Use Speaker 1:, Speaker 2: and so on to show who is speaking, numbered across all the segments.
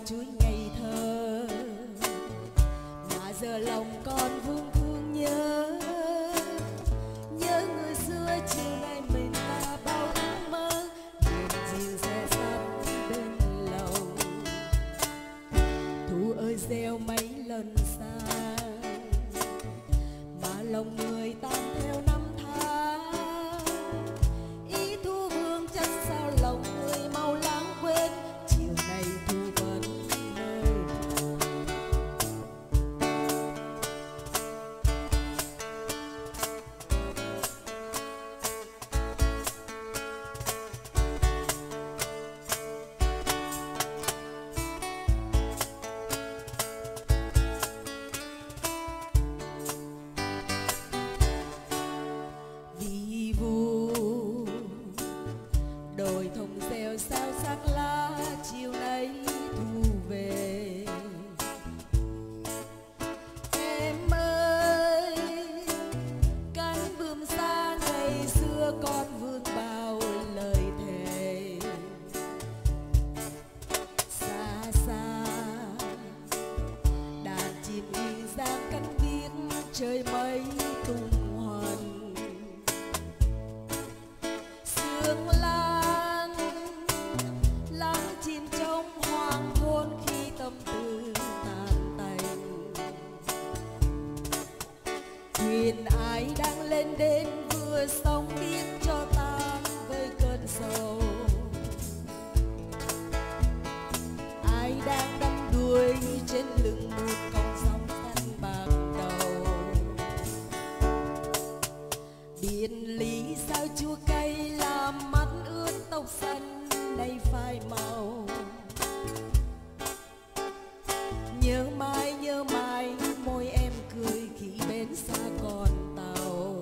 Speaker 1: chuối ngày thơ, mà giờ lòng con vương vương nhớ người xưa chiều nay mình ta bao ước mơ, đèn chiều xe sắt bên lầu. Thu ơi gieo mấy lần xa, mà lòng người tan theo năm tháng. Ý thu hương chất sao lòng người mau lãng quên, chiều nay thu vẫn nơi nào. Vi vu đồi thông reo sao sắc lá, chiều nay thu về. Em ơi cánh bướm xa ngày xưa con vương bao lời thề. Xa xa đàn chim in dáng cánh biếc, trời mây tung hoành. Sương lan lắng chìm trong hoàng hôn khi tâm tư tàn tành. Thuyền ai đang lên đến vừa sóng biết cho tan với cơn sầu. Ai đang đắm đuối trên lưng một con sóng xanh bạc đầu. Biển lý sao chua cay làm mắt ướt tóc xanh nay phai màu. Nhớ mãi môi em cười khi bên xa con tàu.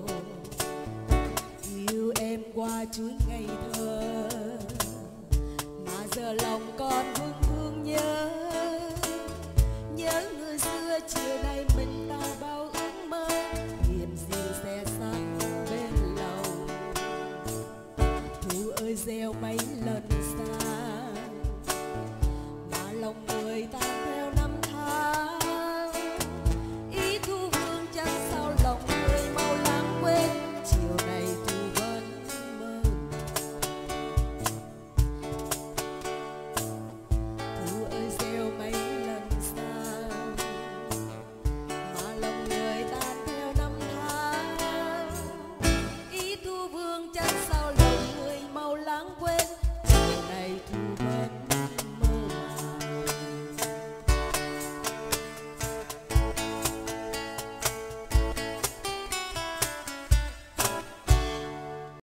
Speaker 1: Yêu em qua chuối ngày thơ, mà giờ lòng con vương vương nhớ người xưa chiều nay mình ta bao ước mơ. Hiền dịu xe sắt bên lòng, thu ơi gieo mấy lần